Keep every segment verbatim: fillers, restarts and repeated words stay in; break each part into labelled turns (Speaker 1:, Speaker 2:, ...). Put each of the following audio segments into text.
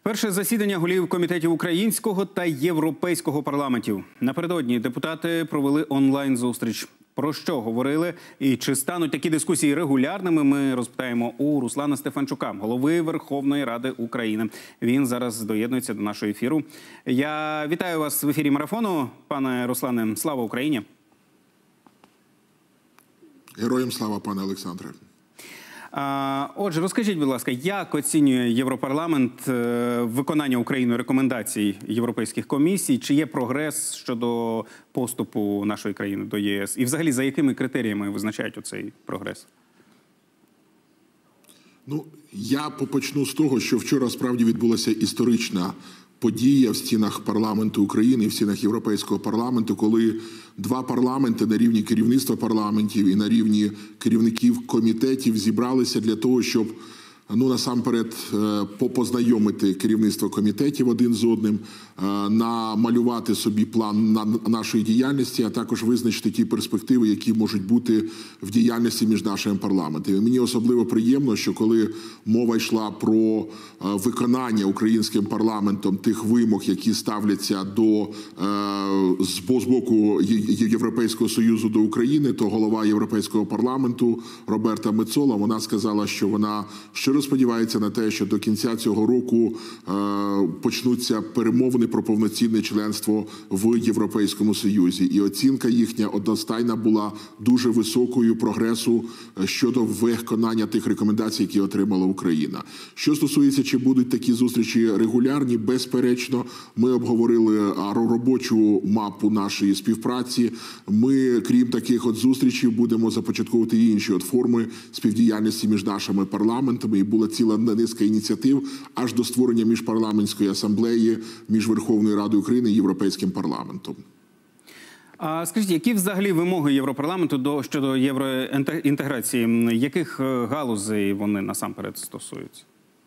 Speaker 1: Перше засідання голів комітетів українського та європейського парламентів. Напередодні депутати провели онлайн-зустріч. Про що говорили і чи стануть такі дискусії регулярними, ми розпитаємо у Руслана Стефанчука, голови Верховної Ради України. Він зараз доєднується до нашого ефіру. Я вітаю вас в ефірі марафону, пане Руслане. Слава Україні!
Speaker 2: Героям слава, пане Олександре!
Speaker 1: Отже, розкажіть, будь ласка, як оцінює Європарламент виконання Україною рекомендацій європейських комісій? Чи є прогрес щодо поступу нашої країни до ЄС? І взагалі, за якими критеріями визначають оцей прогрес?
Speaker 2: Ну, я почну з того, що вчора справді відбулася історична подія в стінах парламенту України, в стінах Європейського парламенту, коли два парламенти на рівні керівництва парламентів і на рівні керівників комітетів зібралися для того, щоб, ну, насамперед, познайомити керівництво комітетів один з одним, намалювати собі план нашої діяльності, а також визначити ті перспективи, які можуть бути в діяльності між нашими парламентами. Мені особливо приємно, що коли мова йшла про виконання українським парламентом тих вимог, які ставляться до, з боку Європейського Союзу до України, то голова Європейського парламенту Роберта Мецола, вона сказала, що вона щиро сподівається на те, що до кінця цього року почнуться перемовини про повноцінне членство в Європейському Союзі. І оцінка їхня одностайна була дуже високою прогресу щодо виконання тих рекомендацій, які отримала Україна. Що стосується, чи будуть такі зустрічі регулярні, безперечно, ми обговорили робочу мапу нашої співпраці. Ми, крім таких от зустрічей, будемо започатковувати інші от форми співдіяльності між нашими парламентами. І була ціла низка ініціатив аж до створення міжпарламентської асамблеї між Верховною Радою України і Європейським парламентом.
Speaker 1: А скажіть, які взагалі вимоги Європарламенту до, щодо євроінтеграції? Яких галузей вони насамперед стосуються?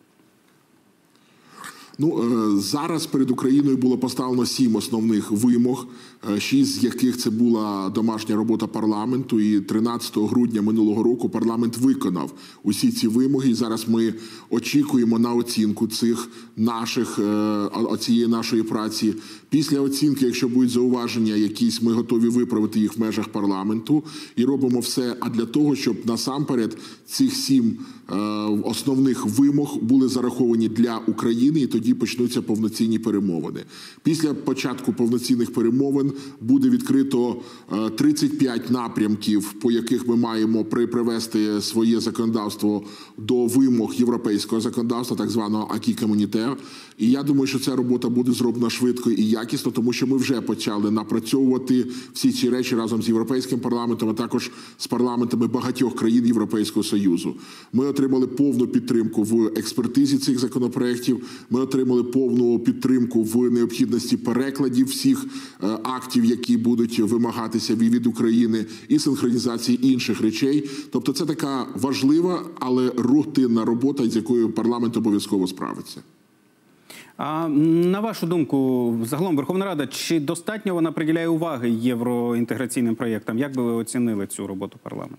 Speaker 2: Ну, зараз перед Україною було поставлено сім основних вимог, шість з яких це була домашня робота парламенту, і тринадцятого грудня минулого року парламент виконав усі ці вимоги, і зараз ми очікуємо на оцінку цих наших, цієї нашої праці. Після оцінки, якщо будуть зауваження якісь, ми готові виправити їх в межах парламенту, і робимо все а для того, щоб насамперед цих сім основних вимог були зараховані для України, і тоді почнуться повноцінні перемовини. Після початку повноцінних перемовин буде відкрито тридцять п'ять напрямків, по яких ми маємо привести своє законодавство до вимог європейського законодавства, так званого «акі комунітер». І я думаю, що ця робота буде зроблена швидко і якісно, тому що ми вже почали напрацьовувати всі ці речі разом з Європейським парламентом, а також з парламентами багатьох країн Європейського Союзу. Ми отримали повну підтримку в експертизі цих законопроєктів, ми отримали повну підтримку в необхідності перекладів всіх актів, які будуть вимагатися від України, і синхронізації інших речей. Тобто це така важлива, але рутинна робота, з якою парламент обов'язково справиться.
Speaker 1: А на вашу думку, загалом Верховна Рада, чи достатньо вона приділяє уваги євроінтеграційним проєктам? Як би ви оцінили цю роботу парламенту?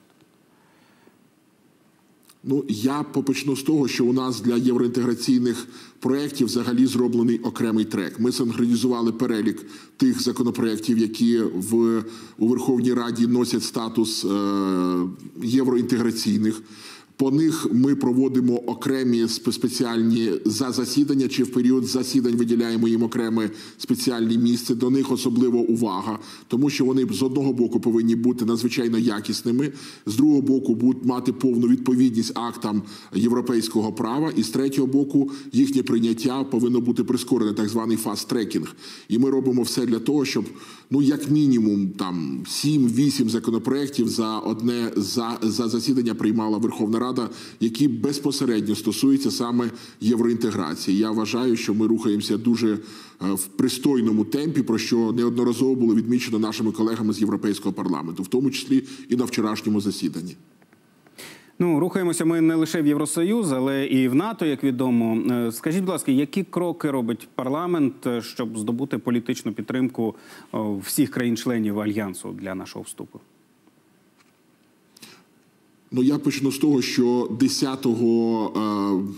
Speaker 2: Ну, я почну з того, що у нас для євроінтеграційних проєктів взагалі зроблений окремий трек. Ми синхронізували перелік тих законопроєктів, які в, у Верховній Раді носять статус е, євроінтеграційних. По них ми проводимо окремі спеціальні засідання, чи в період засідань виділяємо їм окреме спеціальне місце. До них особливо увага, тому що вони з одного боку повинні бути надзвичайно якісними, з другого боку будуть мати повну відповідність актам європейського права, і з третього боку їхнє прийняття повинно бути прискорене, так званий фаст-трекінг. І ми робимо все для того, щоб, ну, як мінімум, там сім-вісім законопроєктів за одне за, за засідання приймала Верховна Рада, які безпосередньо стосуються саме євроінтеграції. Я вважаю, що ми рухаємося дуже в пристойному темпі, про що неодноразово було відмічено нашими колегами з Європейського парламенту, в тому числі і на вчорашньому засіданні.
Speaker 1: Ну, рухаємося ми не лише в Євросоюз, але і в НАТО, як відомо. Скажіть, будь ласка, які кроки робить парламент, щоб здобути політичну підтримку всіх країн-членів Альянсу для нашого вступу?
Speaker 2: Ну, я почну з того, що десятого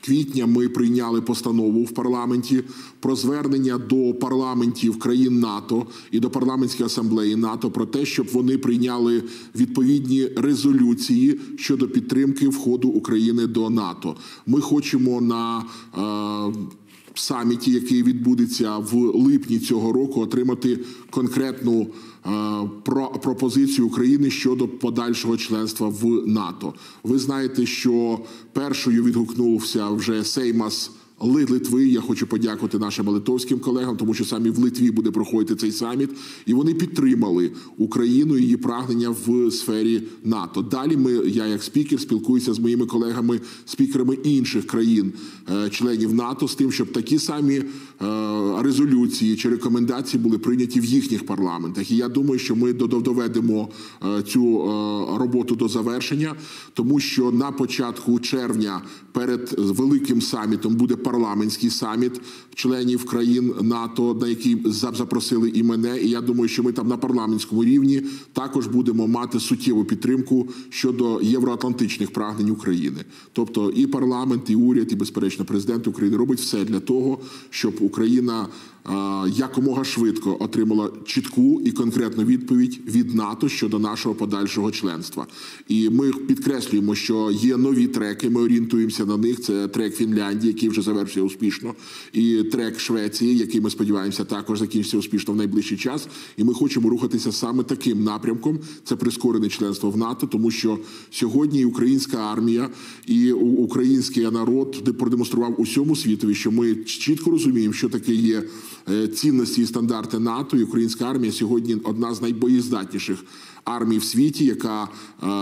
Speaker 2: квітня ми прийняли постанову в парламенті про звернення до парламентів країн НАТО і до парламентської асамблеї НАТО про те, щоб вони прийняли відповідні резолюції щодо підтримки входу України до НАТО. Ми хочемо на е, саміті, який відбудеться в липні цього року, отримати конкретну е, про, пропозицію України щодо подальшого членства в НАТО. Ви знаєте, що першою відгукнувся вже Сеймас Литви. Я хочу подякувати нашим литовським колегам, тому що саме в Литві буде проходити цей саміт. І вони підтримали Україну і її прагнення в сфері НАТО. Далі ми, я як спікер спілкуюся з моїми колегами, спікерами інших країн-членів НАТО з тим, щоб такі самі резолюції чи рекомендації були прийняті в їхніх парламентах. І я думаю, що ми доведемо цю роботу до завершення, тому що на початку червня перед великим самітом буде парламентський саміт членів країн НАТО, на який запросили і мене. І я думаю, що ми там на парламентському рівні також будемо мати суттєву підтримку щодо євроатлантичних прагнень України. Тобто і парламент, і уряд, і, безперечно, президент України робить все для того, щоб Україна якомога швидко отримала чітку і конкретну відповідь від НАТО щодо нашого подальшого членства. І ми підкреслюємо, що є нові треки, ми орієнтуємося на них. Це трек Фінляндії, який вже завершився успішно, і трек Швеції, який, ми сподіваємося, також закінчиться успішно в найближчий час. І ми хочемо рухатися саме таким напрямком. Це прискорене членство в НАТО, тому що сьогодні і українська армія, і український народ продемонстрував усьому світові, що ми чітко розуміємо, що таке є цінності і стандарти НАТО, і українська армія сьогодні одна з найбоєздатніших армій в світі, яка е,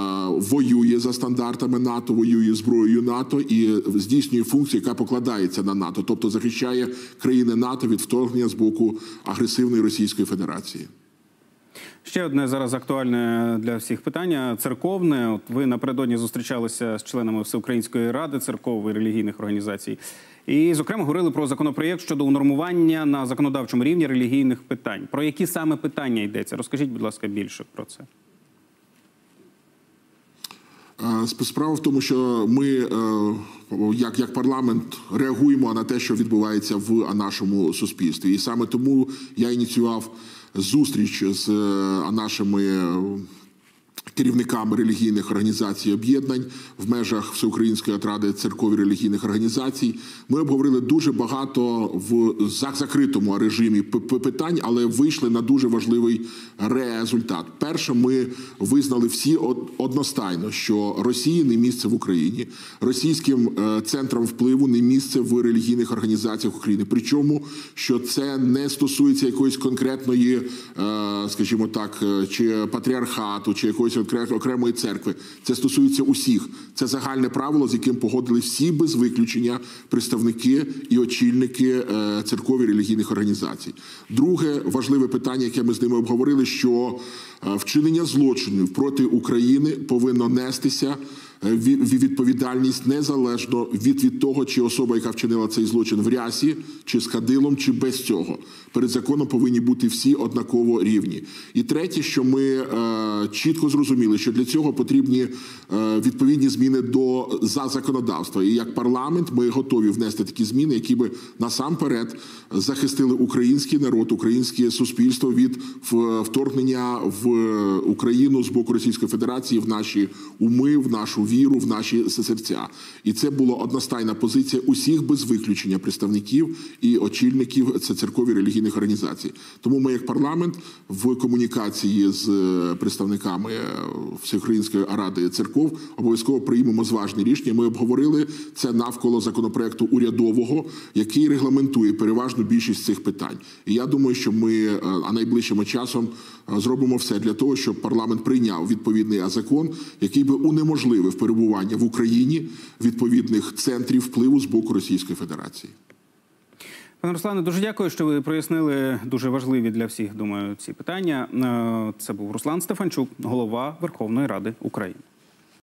Speaker 2: воює за стандартами НАТО, воює зброєю НАТО і здійснює функцію, яка покладається на НАТО, тобто захищає країни НАТО від вторгнення з боку агресивної Російської Федерації.
Speaker 1: Ще одне зараз актуальне для всіх питання – церковне. От ви напередодні зустрічалися з членами Всеукраїнської ради церков і релігійних організацій. І, зокрема, говорили про законопроєкт щодо унормування на законодавчому рівні релігійних питань. Про які саме питання йдеться? Розкажіть, будь ласка, більше про це.
Speaker 2: Справа в тому, що ми, як, як парламент, реагуємо на те, що відбувається в нашому суспільстві. І саме тому я ініціював зустріч з нашими керівниками релігійних організацій і об'єднань в межах Всеукраїнської ради церков і релігійних організацій. Ми обговорили дуже багато в закритому режимі питань, але вийшли на дуже важливий результат. Перше, ми визнали всі одностайно, що Росії не місце в Україні, російським центрам впливу не місце в релігійних організаціях України. Причому, що це не стосується якоїсь конкретної, скажімо так, чи патріархату, чи якоїсь окремої церкви. Це стосується усіх. Це загальне правило, з яким погодили всі без виключення представники і очільники церков і релігійних організацій. Друге важливе питання, яке ми з ними обговорили, що вчинення злочинів проти України повинно нестися відповідальність незалежно від, від того, чи особа, яка вчинила цей злочин в рясі, чи з кадилом, чи без цього. Перед законом повинні бути всі однаково рівні. І третє, що ми е, чітко зрозуміли, що для цього потрібні е, відповідні зміни до за законодавства. І як парламент ми готові внести такі зміни, які би насамперед захистили український народ, українське суспільство від вторгнення в Україну з боку Російської Федерації в наші уми, в нашу віру, в наші серця. І це була одностайна позиція усіх без виключення представників і очільників церков і релігійних організацій. Тому ми як парламент в комунікації з представниками Всеукраїнської ради церков обов'язково приймемо зважні рішення. Ми обговорили це навколо законопроекту урядового, який регламентує переважну більшість цих питань. І я думаю, що ми а найближчим часом зробимо все для того, щоб парламент прийняв відповідний закон, який би унеможливив перебування в Україні відповідних центрів впливу з боку Російської Федерації.
Speaker 1: Пане Руслане, дуже дякую, що ви прояснили дуже важливі для всіх, думаю, ці питання. Це був Руслан Стефанчук, голова Верховної Ради України.